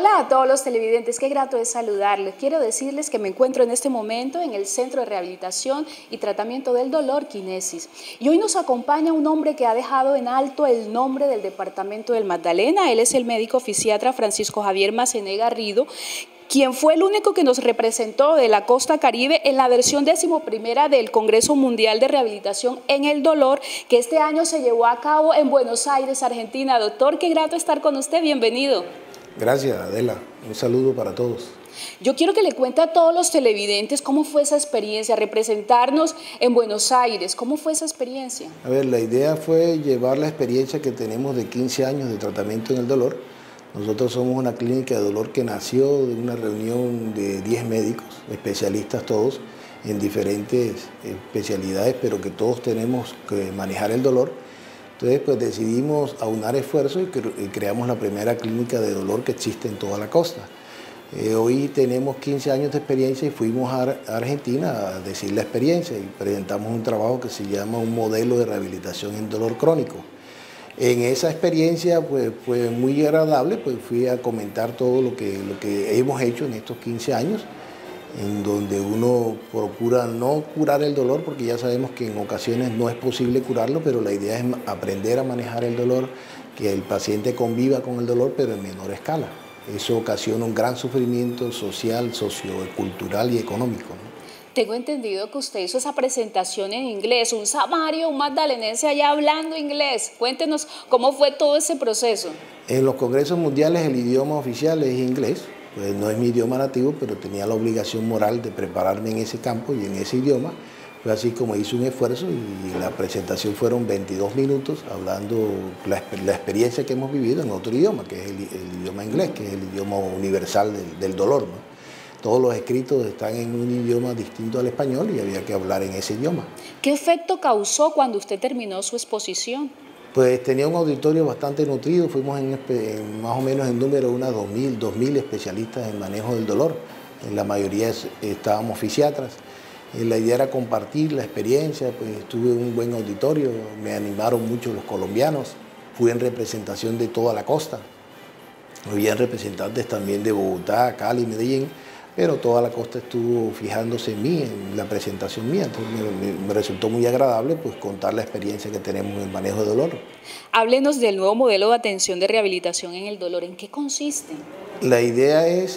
Hola a todos los televidentes, qué grato es saludarles. Quiero decirles que me encuentro en este momento en el Centro de Rehabilitación y Tratamiento del Dolor, Kinesis. Y hoy nos acompaña un hombre que ha dejado en alto el nombre del departamento del Magdalena. Él es el médico fisiatra Francisco Javier Macené Garrido, quien fue el único que nos representó de la Costa Caribe en la versión 11ª del Congreso Mundial de Rehabilitación en el Dolor, que este año se llevó a cabo en Buenos Aires, Argentina. Doctor, qué grato estar con usted, bienvenido. Gracias, Adela. Un saludo para todos. Yo quiero que le cuente a todos los televidentes cómo fue esa experiencia, representarnos en Buenos Aires. ¿Cómo fue esa experiencia? A ver, la idea fue llevar la experiencia que tenemos de 15 años de tratamiento en el dolor. Nosotros somos una clínica de dolor que nació de una reunión de 10 médicos, especialistas todos, en diferentes especialidades, pero que todos tenemos que manejar el dolor. Entonces, pues decidimos aunar esfuerzos y creamos la primera clínica de dolor que existe en toda la costa. Hoy tenemos 15 años de experiencia y fuimos a Argentina a decir la experiencia y presentamos un trabajo que se llama un modelo de rehabilitación en dolor crónico. En esa experiencia pues, fue muy agradable, pues fui a comentar todo lo que hemos hecho en estos 15 años, en donde uno procura no curar el dolor, porque ya sabemos que en ocasiones no es posible curarlo, pero la idea es aprender a manejar el dolor, que el paciente conviva con el dolor, pero en menor escala. Eso ocasiona un gran sufrimiento social, sociocultural y económico, ¿no? Tengo entendido que usted hizo esa presentación en inglés, un samario, un magdalenense allá hablando inglés. Cuéntenos cómo fue todo ese proceso. En los congresos mundiales el idioma oficial es inglés. Pues no es mi idioma nativo, pero tenía la obligación moral de prepararme en ese campo y en ese idioma. Fue así como hice un esfuerzo y la presentación fueron 22 minutos hablando la experiencia que hemos vivido en otro idioma, que es el idioma inglés, que es el idioma universal del dolor, ¿no? Todos los escritos están en un idioma distinto al español y había que hablar en ese idioma. ¿Qué efecto causó cuando usted terminó su exposición? Pues tenía un auditorio bastante nutrido, fuimos más o menos en número unas 2.000 especialistas en manejo del dolor. En la mayoría estábamos fisiatras. La idea era compartir la experiencia, pues tuve un buen auditorio, me animaron mucho los colombianos, fui en representación de toda la costa. Había representantes también de Bogotá, Cali, Medellín, pero toda la costa estuvo fijándose en mí, en la presentación mía. Entonces me resultó muy agradable pues, contar la experiencia que tenemos en el manejo de dolor. Háblenos del nuevo modelo de atención de rehabilitación en el dolor. ¿En qué consiste? La idea es,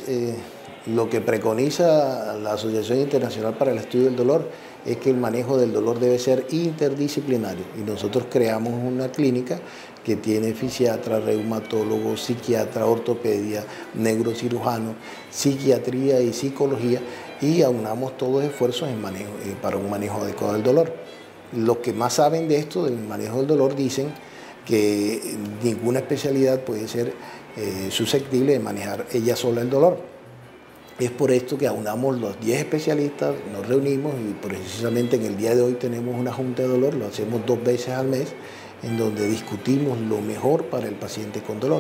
lo que preconiza la Asociación Internacional para el Estudio del Dolor, es que el manejo del dolor debe ser interdisciplinario. Y nosotros creamos una clínica que tiene fisiatra, reumatólogo, psiquiatra, ortopedia, neurocirujano, psiquiatría y psicología, y aunamos todos los esfuerzos para un manejo adecuado del dolor. Los que más saben de esto, del manejo del dolor, dicen que ninguna especialidad puede ser susceptible de manejar ella sola el dolor. Es por esto que aunamos los 10 especialistas, nos reunimos y precisamente en el día de hoy tenemos una junta de dolor, lo hacemos 2 veces al mes, en donde discutimos lo mejor para el paciente con dolor.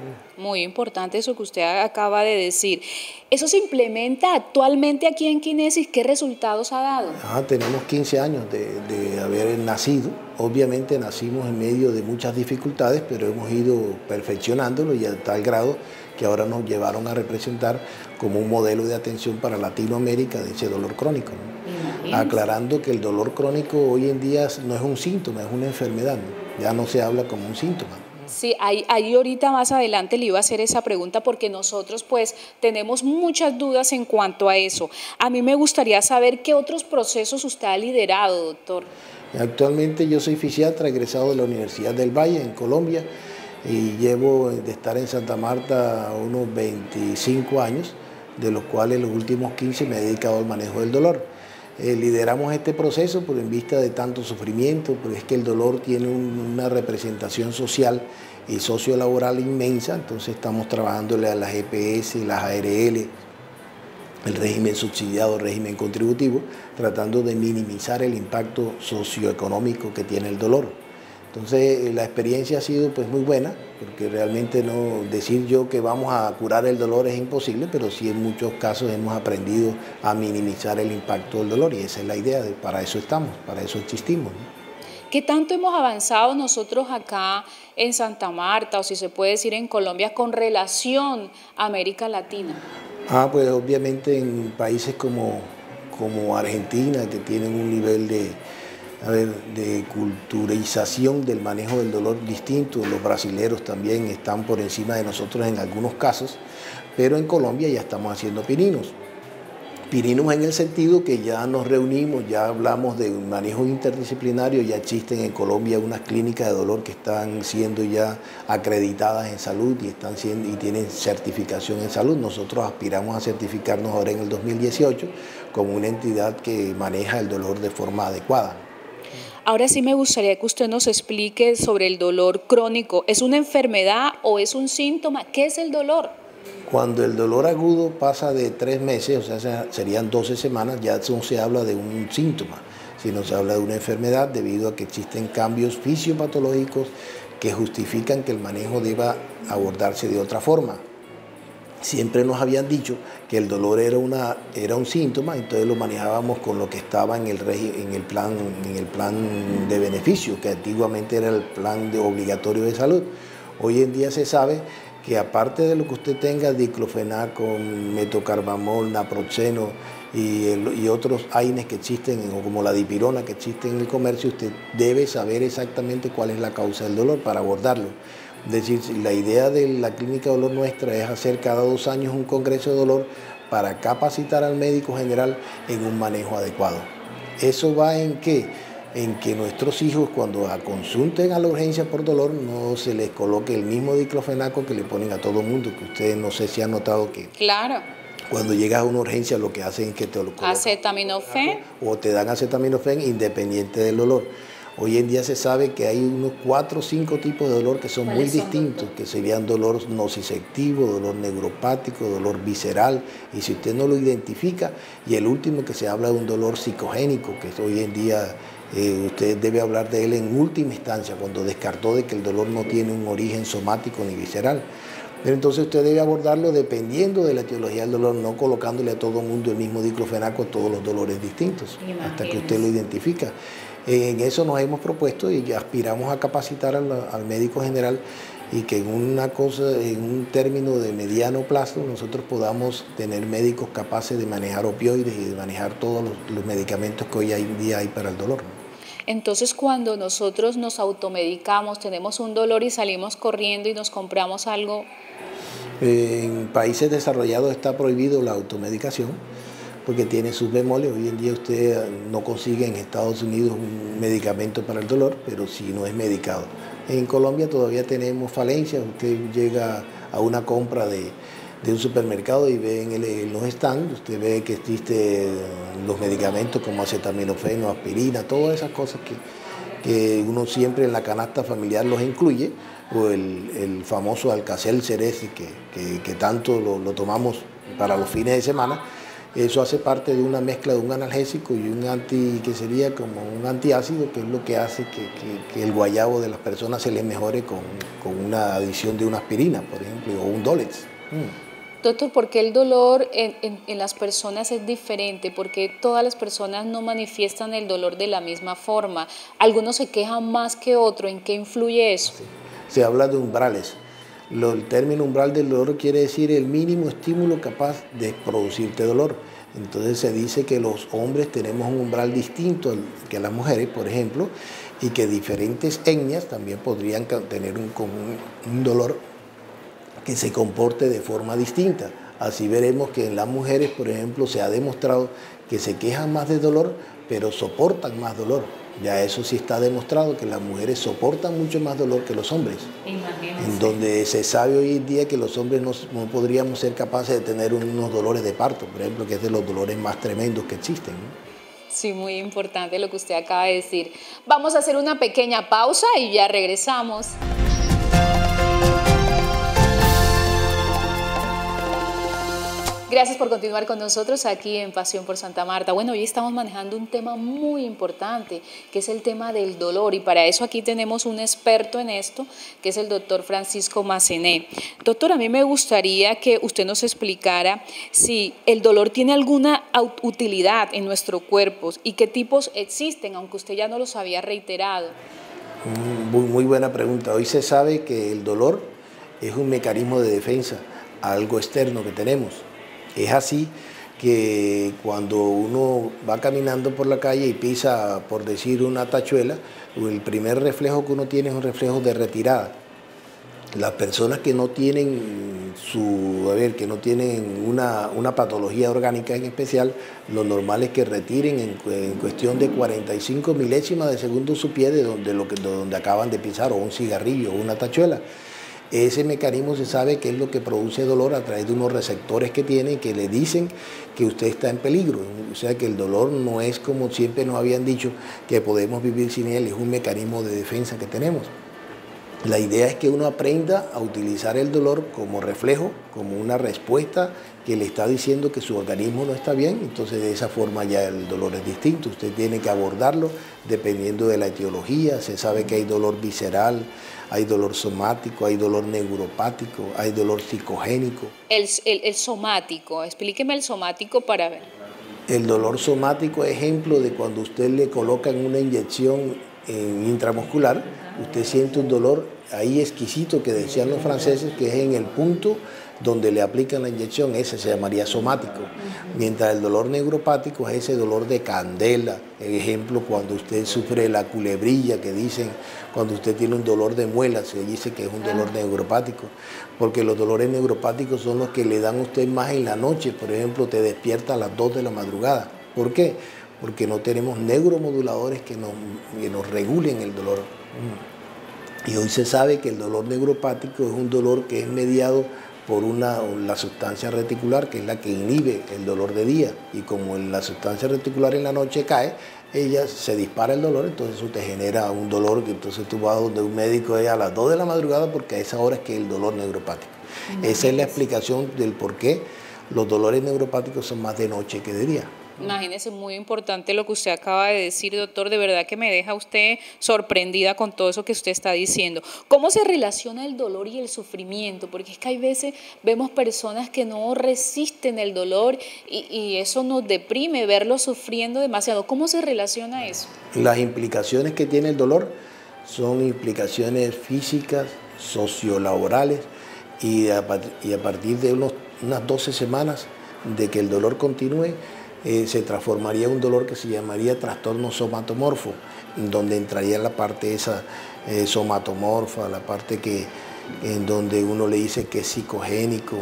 Muy importante eso que usted acaba de decir. ¿Eso se implementa actualmente aquí en Kinesis? ¿Qué resultados ha dado? Tenemos 15 años de haber nacido. Obviamente nacimos en medio de muchas dificultades, pero hemos ido perfeccionándolo y a tal grado que ahora nos llevaron a representar como un modelo de atención para Latinoamérica de ese dolor crónico, ¿no? Aclarando que el dolor crónico hoy en día no es un síntoma, es una enfermedad, ¿no? Ya no se habla como un síntoma. Sí, ahí ahorita más adelante le iba a hacer esa pregunta porque nosotros pues tenemos muchas dudas en cuanto a eso. A mí me gustaría saber qué otros procesos usted ha liderado, doctor. Actualmente yo soy fisiatra egresado de la Universidad del Valle en Colombia y llevo de estar en Santa Marta unos 25 años, de los cuales los últimos 15 me he dedicado al manejo del dolor. Lideramos este proceso por en vista de tanto sufrimiento, porque es que el dolor tiene una representación social y sociolaboral inmensa, entonces estamos trabajándole a las EPS, las ARL, el régimen subsidiado, el régimen contributivo, tratando de minimizar el impacto socioeconómico que tiene el dolor. Entonces la experiencia ha sido pues muy buena, porque realmente no decir yo que vamos a curar el dolor es imposible, pero sí en muchos casos hemos aprendido a minimizar el impacto del dolor y esa es la idea, para eso estamos, para eso existimos, ¿no? ¿Qué tanto hemos avanzado nosotros acá en Santa Marta, o si se puede decir en Colombia, con relación a América Latina? Pues obviamente en países como Argentina, que tienen un nivel de culturalización del manejo del dolor distinto, los brasileros también están por encima de nosotros en algunos casos, pero en Colombia ya estamos haciendo pininos. Pininos en el sentido que ya nos reunimos, ya hablamos de un manejo interdisciplinario, ya existen en Colombia unas clínicas de dolor que están siendo ya acreditadas en salud y tienen certificación en salud. Nosotros aspiramos a certificarnos ahora en el 2018 como una entidad que maneja el dolor de forma adecuada. Ahora sí me gustaría que usted nos explique sobre el dolor crónico. ¿Es una enfermedad o es un síntoma? ¿Qué es el dolor? Cuando el dolor agudo pasa de 3 meses, o sea, serían 12 semanas, ya no se habla de un síntoma, sino se habla de una enfermedad debido a que existen cambios fisiopatológicos que justifican que el manejo deba abordarse de otra forma. Siempre nos habían dicho que el dolor era un síntoma, entonces lo manejábamos con lo que estaba en el plan de beneficio, que antiguamente era el plan obligatorio de salud. Hoy en día se sabe que aparte de lo que usted tenga, diclofenaco, metocarbamol, naproxeno y otros AINES que existen, como la dipirona que existe en el comercio, usted debe saber exactamente cuál es la causa del dolor para abordarlo. Es decir, la idea de la clínica de dolor nuestra es hacer cada 2 años un congreso de dolor para capacitar al médico general en un manejo adecuado. ¿Eso va en qué? En que nuestros hijos cuando consulten a la urgencia por dolor no se les coloque el mismo diclofenaco que le ponen a todo mundo, que ustedes no sé si han notado que claro, cuando llegas a una urgencia lo que hacen es que te lo colocan acetaminofén o te dan acetaminofén independiente del dolor. Hoy en día se sabe que hay unos 4 o 5 tipos de dolor que son muy distintos, que serían dolor nociceptivo, dolor neuropático, dolor visceral, y si usted no lo identifica, y el último que se habla de un dolor psicogénico, que hoy en día usted debe hablar de él en última instancia, cuando descartó de que el dolor no tiene un origen somático ni visceral. Pero entonces usted debe abordarlo dependiendo de la etiología del dolor, no colocándole a todo el mundo el mismo diclofenaco a todos los dolores distintos, hasta que usted lo identifica. En eso nos hemos propuesto y aspiramos a capacitar al médico general y que en un término de mediano plazo nosotros podamos tener médicos capaces de manejar opioides y de manejar todos los medicamentos que hoy en día hay para el dolor. Entonces, cuando nosotros nos automedicamos, tenemos un dolor y salimos corriendo y nos compramos algo. En países desarrollados está prohibido la automedicación porque tiene sus bemoles. Hoy en día usted no consigue en Estados Unidos un medicamento para el dolor, pero sí no es medicado. En Colombia todavía tenemos falencias. Usted llega a una compra de un supermercado y ve en los stands, usted ve que existen los medicamentos como acetaminofén, aspirina, todas esas cosas que uno siempre en la canasta familiar los incluye, o el famoso Alka-Seltzer ese que tanto lo tomamos para los fines de semana. Eso hace parte de una mezcla de un analgésico y que sería como un antiácido, que es lo que hace que el guayabo de las personas se les mejore con una adición de una aspirina, por ejemplo, o un Dolex. Doctor, ¿por qué el dolor en las personas es diferente? ¿Por qué todas las personas no manifiestan el dolor de la misma forma? Algunos se quejan más que otros. ¿En qué influye eso? Sí. Se habla de umbrales. El término umbral del dolor quiere decir el mínimo estímulo capaz de producirte dolor. Entonces se dice que los hombres tenemos un umbral distinto que las mujeres, por ejemplo, y que diferentes etnias también podrían tener un dolor que se comporte de forma distinta. Así veremos que en las mujeres, por ejemplo, se ha demostrado que se quejan más de dolor, pero soportan más dolor. Ya eso sí está demostrado, que las mujeres soportan mucho más dolor que los hombres. En donde se sabe hoy en día que los hombres no podríamos ser capaces de tener unos dolores de parto, por ejemplo, que es de los dolores más tremendos que existen, ¿no? Sí, muy importante lo que usted acaba de decir. Vamos a hacer una pequeña pausa y ya regresamos. Gracias por continuar con nosotros aquí en Pasión por Santa Marta. Bueno, hoy estamos manejando un tema muy importante, que es el tema del dolor, y para eso aquí tenemos un experto en esto, que es el doctor Francisco Massenet. Doctor, a mí me gustaría que usted nos explicara si el dolor tiene alguna utilidad en nuestro cuerpo y qué tipos existen, aunque usted ya no los había reiterado. Muy buena pregunta. Hoy se sabe que el dolor es un mecanismo de defensa a algo externo que tenemos. Es así que cuando uno va caminando por la calle y pisa, por decir, una tachuela, el primer reflejo que uno tiene es un reflejo de retirada. Las personas que no tienen que no tienen una patología orgánica en especial, lo normal es que retiren en cuestión de 45 milésimas de segundo su pie de donde acaban de pisar, o un cigarrillo o una tachuela. Ese mecanismo se sabe que es lo que produce dolor a través de unos receptores que tiene, que le dicen que usted está en peligro. O sea que el dolor no es, como siempre nos habían dicho, que podemos vivir sin él, es un mecanismo de defensa que tenemos. La idea es que uno aprenda a utilizar el dolor como reflejo, como una respuesta que le está diciendo que su organismo no está bien. Entonces de esa forma ya el dolor es distinto. Usted tiene que abordarlo dependiendo de la etiología. Se sabe que hay dolor visceral, hay dolor somático, hay dolor neuropático, hay dolor psicogénico. El somático, explíqueme el somático para ver. El dolor somático es ejemplo de cuando usted le colocan una inyección intramuscular, usted siente un dolor ahí exquisito que decían los franceses, que es en el punto donde le aplican la inyección, ese se llamaría somático. Mientras el dolor neuropático es ese dolor de candela, ejemplo cuando usted sufre la culebrilla, que dicen cuando usted tiene un dolor de muelas, se dice que es un dolor neuropático, porque los dolores neuropáticos son los que le dan a usted más en la noche. Por ejemplo, te despierta a las 2 de la madrugada. ¿Por qué? Porque no tenemos neuromoduladores que nos regulen el dolor. Y hoy se sabe que el dolor neuropático es un dolor que es mediado por la sustancia reticular, que es la que inhibe el dolor de día. Y como la sustancia reticular en la noche cae, ella se dispara el dolor, entonces eso te genera un dolor que entonces tú vas donde un médico a las 2 de la madrugada, porque a esa hora es que es el dolor neuropático. Esa es la explicación del por qué los dolores neuropáticos son más de noche que de día. Imagínese, muy importante lo que usted acaba de decir, doctor. De verdad que me deja usted sorprendida con todo eso que usted está diciendo. ¿Cómo se relaciona el dolor y el sufrimiento? Porque es que hay veces vemos personas que no resisten el dolor y eso nos deprime, verlos sufriendo demasiado. ¿Cómo se relaciona eso? Las implicaciones que tiene el dolor son implicaciones físicas, sociolaborales, y a partir de unas 12 semanas de que el dolor continúe, se transformaría en un dolor que se llamaría trastorno somatomorfo, donde entraría la parte esa somatomorfa, la parte en donde uno le dice que es psicogénico,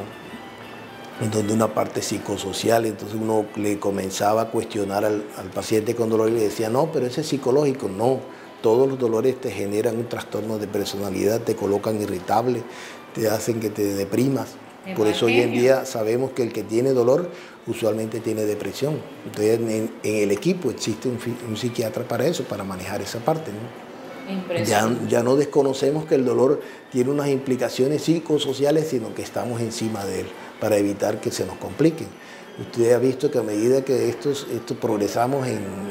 en donde una parte psicosocial. Entonces uno le comenzaba a cuestionar al paciente con dolor y le decía, no, pero ese es psicológico. No, todos los dolores te generan un trastorno de personalidad, te colocan irritable, te hacen que te deprimas. Por eso hoy en día sabemos que el que tiene dolor usualmente tiene depresión. Entonces en el equipo existe un psiquiatra para eso, para manejar esa parte, ¿no? Ya no desconocemos que el dolor tiene unas implicaciones psicosociales, sino que estamos encima de él para evitar que se nos compliquen. Usted ha visto que a medida que estos progresamos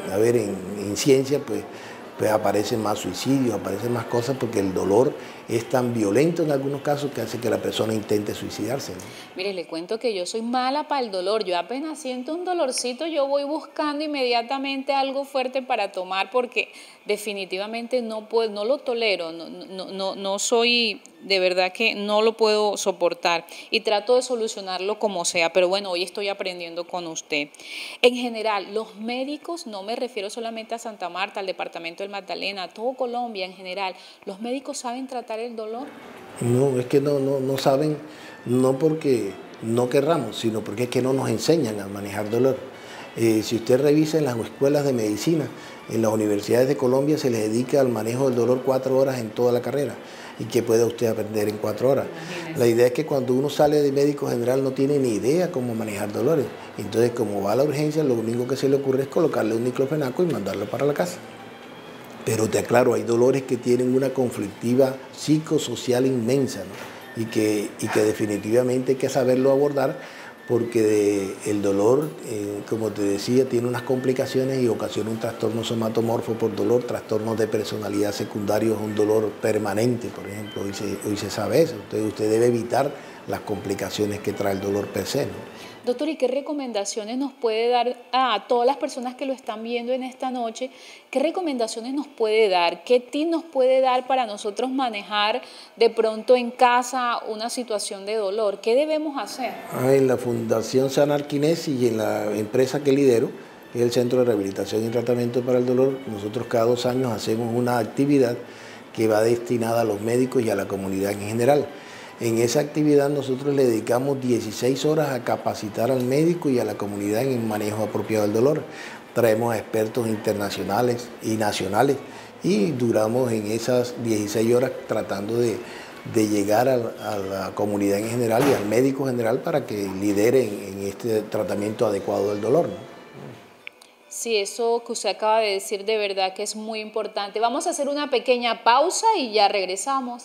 en ciencia, pues aparecen más suicidios, aparecen más cosas, porque el dolor es tan violento en algunos casos que hace que la persona intente suicidarse, ¿no? Mire, le cuento que yo soy mala para el dolor. Yo apenas siento un dolorcito, yo voy buscando inmediatamente algo fuerte para tomar, porque definitivamente no lo tolero, no soy, de verdad que no lo puedo soportar y trato de solucionarlo como sea, pero bueno, hoy estoy aprendiendo con usted. En general, los médicos, no me refiero solamente a Santa Marta, al departamento del Magdalena, a todo Colombia en general, ¿los médicos saben tratar el dolor? No, es que no saben, no porque no querramos, sino porque es que no nos enseñan a manejar dolor. Si usted revisa en las escuelas de medicina, en las universidades de Colombia se les dedica al manejo del dolor 4 horas en toda la carrera. ¿Y qué puede usted aprender en 4 horas? La idea es que cuando uno sale de médico general no tiene ni idea cómo manejar dolores. Entonces, como va a la urgencia, lo único que se le ocurre es colocarle un diclofenaco y mandarlo para la casa. Pero te aclaro, hay dolores que tienen una conflictiva psicosocial inmensa, ¿no? y que definitivamente hay que saberlo abordar, porque el dolor, como te decía, tiene unas complicaciones y ocasiona un trastorno somatomorfo por dolor, trastornos de personalidad secundarios, un dolor permanente, por ejemplo, hoy se sabe eso. Entonces usted debe evitar las complicaciones que trae el dolor per se, ¿no? Doctor, ¿y qué recomendaciones nos puede dar a todas las personas que lo están viendo en esta noche? ¿Qué recomendaciones nos puede dar? ¿Qué tip nos puede dar para nosotros manejar de pronto en casa una situación de dolor? ¿Qué debemos hacer? En la Fundación Sanar Kinesis y en la empresa que lidero, que es el Centro de Rehabilitación y Tratamiento para el Dolor, nosotros cada 2 años hacemos una actividad que va destinada a los médicos y a la comunidad en general. En esa actividad nosotros le dedicamos 16 horas a capacitar al médico y a la comunidad en el manejo apropiado del dolor. Traemos a expertos internacionales y nacionales y duramos en esas 16 horas tratando de llegar a la comunidad en general y al médico general para que lidere en este tratamiento adecuado del dolor, ¿no? Sí, eso que usted acaba de decir de verdad que es muy importante. Vamos a hacer una pequeña pausa y ya regresamos.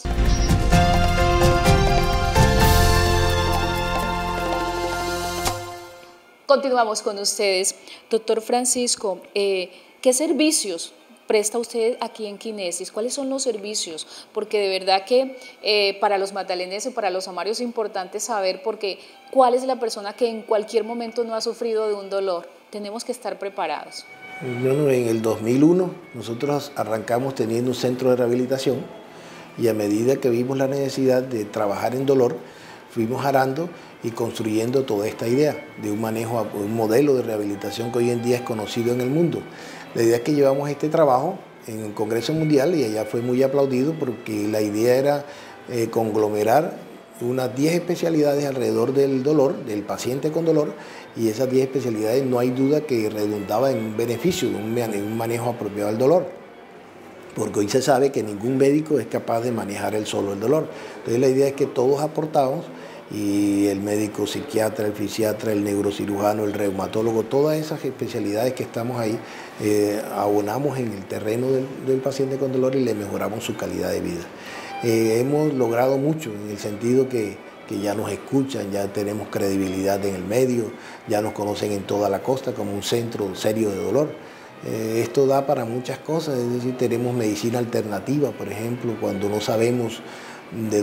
Continuamos con ustedes. Doctor Francisco, ¿qué servicios presta usted aquí en Kinesis? ¿Cuáles son los servicios? Porque de verdad que para los magdaleneses, para los amarios es importante saber porque cuál es la persona que en cualquier momento no ha sufrido de un dolor. Tenemos que estar preparados. Bueno, en el 2001 nosotros arrancamos teniendo un centro de rehabilitación y a medida que vimos la necesidad de trabajar en dolor, fuimos arando y construyendo toda esta idea de un manejo, un modelo de rehabilitación que hoy en día es conocido en el mundo. La idea es que llevamos este trabajo en el Congreso Mundial y allá fue muy aplaudido porque la idea era conglomerar unas 10 especialidades alrededor del dolor, del paciente con dolor, y esas 10 especialidades no hay duda que redundaba en un beneficio, en un manejo apropiado del dolor. Porque hoy se sabe que ningún médico es capaz de manejar él solo el dolor. Entonces la idea es que todos aportamos, y el médico psiquiatra, el fisiatra, el neurocirujano, el reumatólogo, todas esas especialidades que estamos ahí, abonamos en el terreno del paciente con dolor y le mejoramos su calidad de vida. Hemos logrado mucho en el sentido que ya nos escuchan, ya tenemos credibilidad en el medio, ya nos conocen en toda la costa como un centro serio de dolor. Esto da para muchas cosas, es decir, tenemos medicina alternativa, por ejemplo, cuando no sabemos de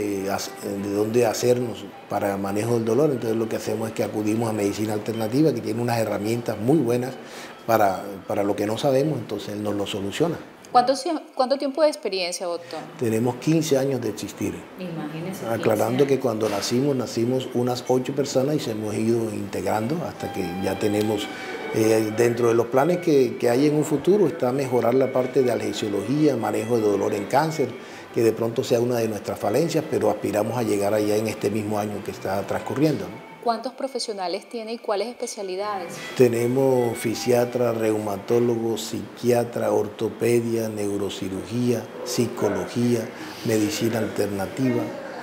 dónde hacernos para el manejo del dolor, entonces lo que hacemos es que acudimos a medicina alternativa, que tiene unas herramientas muy buenas para lo que no sabemos, entonces él nos lo soluciona. ¿Cuánto tiempo de experiencia, doctor? Tenemos 15 años de existir. Imagínese. Aclarando que cuando nacimos unas 8 personas y se hemos ido integrando hasta que ya tenemos, dentro de los planes que hay en un futuro, está mejorar la parte de anestesiología, manejo de dolor en cáncer, que de pronto sea una de nuestras falencias, pero aspiramos a llegar allá en este mismo año que está transcurriendo, ¿no? ¿Cuántos profesionales tiene y cuáles especialidades? Tenemos fisiatra, reumatólogo, psiquiatra, ortopedia, neurocirugía, psicología, medicina alternativa,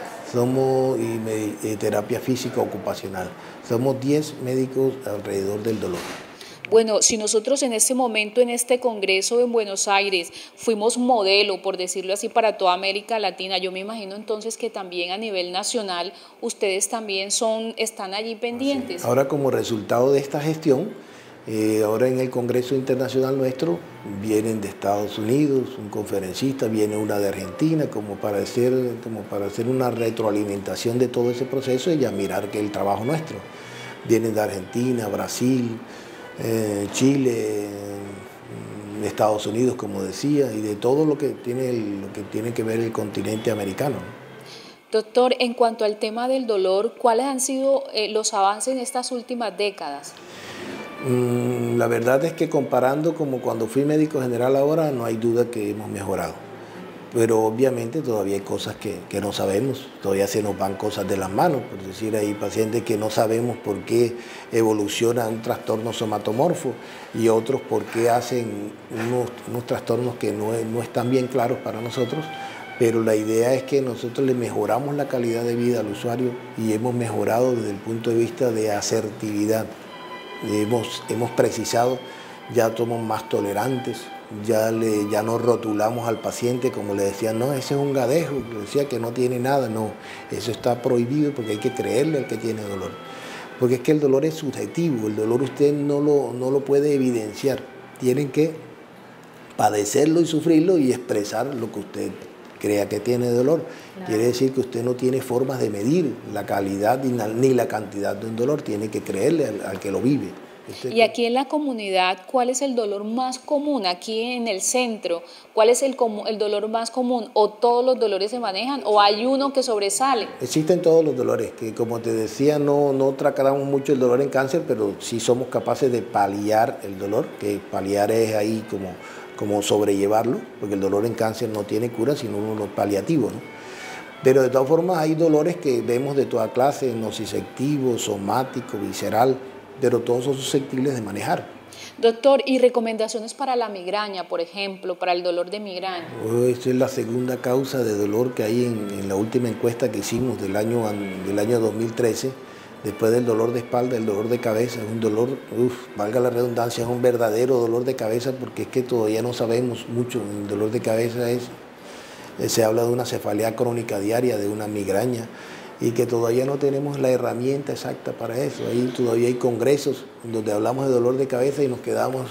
y terapia física ocupacional. Somos 10 médicos alrededor del dolor. Bueno, si nosotros en este momento, en este congreso en Buenos Aires, fuimos modelo, por decirlo así, para toda América Latina, yo me imagino entonces que también a nivel nacional ustedes también están allí pendientes. Ahora, como resultado de esta gestión, ahora en el Congreso Internacional nuestro vienen de Estados Unidos, un conferencista, viene una de Argentina, como para hacer una retroalimentación de todo ese proceso y ya mirar que el trabajo nuestro. Vienen de Argentina, Brasil, Chile, Estados Unidos, como decía, y de todo lo que tiene que ver el continente americano. Doctor, en cuanto al tema del dolor, ¿cuáles han sido los avances en estas últimas décadas? La verdad es que comparando como cuando fui médico general ahora, no hay duda que hemos mejorado. Pero obviamente todavía hay cosas que no sabemos, todavía se nos van cosas de las manos, por decir, hay pacientes que no sabemos por qué evoluciona un trastorno somatomorfo y otros por qué hacen unos trastornos que no están bien claros para nosotros, pero la idea es que nosotros le mejoramos la calidad de vida al usuario y hemos mejorado desde el punto de vista de asertividad, hemos precisado, ya somos más tolerantes, ya no rotulamos al paciente como le decían, no, ese es un gadejo, le decía que no tiene nada, no, eso está prohibido porque hay que creerle al que tiene dolor. porque es que el dolor es subjetivo, el dolor usted no lo puede evidenciar, tienen que padecerlo y sufrirlo y expresar lo que usted crea que tiene dolor. Claro. Quiere decir que usted no tiene formas de medir la calidad ni la cantidad de un dolor, tiene que creerle al que lo vive. Y aquí en la comunidad, ¿cuál es el dolor más común? Aquí en el centro, ¿cuál es el dolor más común? ¿O todos los dolores se manejan o hay uno que sobresale? Existen todos los dolores, que como te decía, no tratamos mucho el dolor en cáncer, pero sí somos capaces de paliar el dolor, que paliar es ahí como sobrellevarlo, porque el dolor en cáncer no tiene cura, sino unos paliativos, ¿no? Pero de todas formas hay dolores que vemos de toda clase, nociceptivo, somático, visceral, pero todos son susceptibles de manejar. Doctor, ¿y recomendaciones para la migraña, por ejemplo, para el dolor de migraña? Esta es la segunda causa de dolor que hay en la última encuesta que hicimos del año 2013, después del dolor de espalda, el dolor de cabeza. Es un dolor, valga la redundancia, es un verdadero dolor de cabeza, porque es que todavía no sabemos mucho. El dolor de cabeza se habla de una cefalea crónica diaria, de una migraña, y que todavía no tenemos la herramienta exacta para eso. Ahí todavía hay congresos donde hablamos de dolor de cabeza y nos quedamos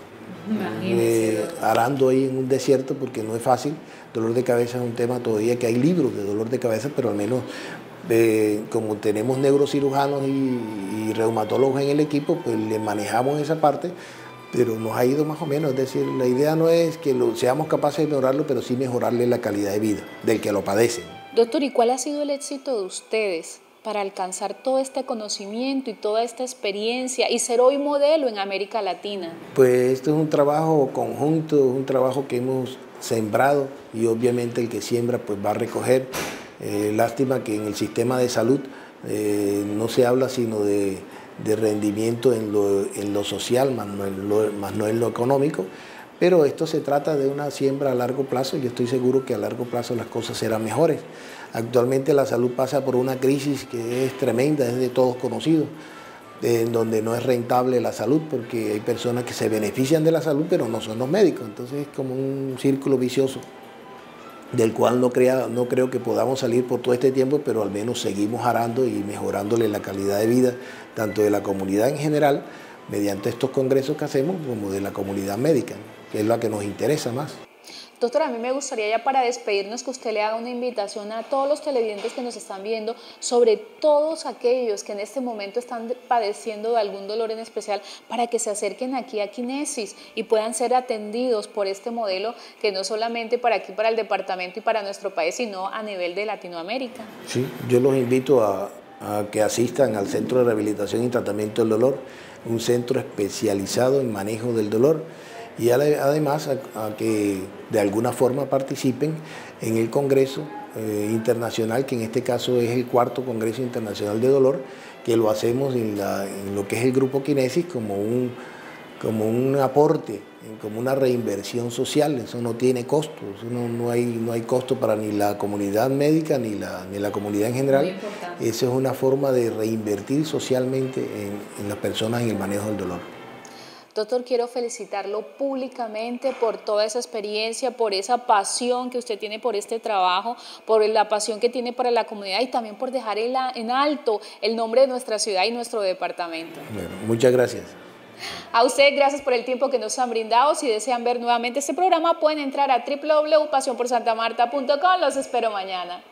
arando ahí en un desierto, porque no es fácil. Dolor de cabeza es un tema todavía que hay libros de dolor de cabeza, pero al menos como tenemos neurocirujanos y reumatólogos en el equipo, pues le manejamos esa parte, pero nos ha ido más o menos. Es decir, la idea no es que seamos capaces de mejorarlo, pero sí mejorarle la calidad de vida del que lo padece. Doctor, ¿y cuál ha sido el éxito de ustedes para alcanzar todo este conocimiento y toda esta experiencia y ser hoy modelo en América Latina? Pues esto es un trabajo conjunto, un trabajo que hemos sembrado y obviamente el que siembra pues va a recoger. Lástima que en el sistema de salud no se habla sino de rendimiento en lo social, más no en lo económico. Pero esto se trata de una siembra a largo plazo y yo estoy seguro que a largo plazo las cosas serán mejores. Actualmente la salud pasa por una crisis que es tremenda, es de todos conocido, en donde no es rentable la salud porque hay personas que se benefician de la salud pero no son los médicos. Entonces es como un círculo vicioso del cual no creo que podamos salir por todo este tiempo, pero al menos seguimos arando y mejorándole la calidad de vida tanto de la comunidad en general mediante estos congresos que hacemos como de la comunidad médica, que es la que nos interesa más. Doctora, a mí me gustaría ya para despedirnos que usted le haga una invitación a todos los televidentes que nos están viendo, sobre todos aquellos que en este momento están padeciendo de algún dolor en especial, para que se acerquen aquí a Kinesis y puedan ser atendidos por este modelo que no solamente para aquí, para el departamento y para nuestro país, sino a nivel de Latinoamérica. Sí, yo los invito a que asistan al Centro de Rehabilitación y Tratamiento del Dolor, un centro especializado en manejo del dolor, y además a que de alguna forma participen en el Congreso Internacional, que en este caso es el 4º Congreso Internacional de Dolor, que lo hacemos en lo que es el Grupo Kinesis como un aporte, como una reinversión social. Eso no tiene costo, no hay costo para ni la comunidad médica ni la comunidad en general. Esa es una forma de reinvertir socialmente en las personas en el manejo del dolor. Doctor, quiero felicitarlo públicamente por toda esa experiencia, por esa pasión que usted tiene por este trabajo, por la pasión que tiene para la comunidad y también por dejar en alto el nombre de nuestra ciudad y nuestro departamento. Bueno, muchas gracias. A ustedes, gracias por el tiempo que nos han brindado. Si desean ver nuevamente este programa, pueden entrar a www.pasionporsantamarta.com. Los espero mañana.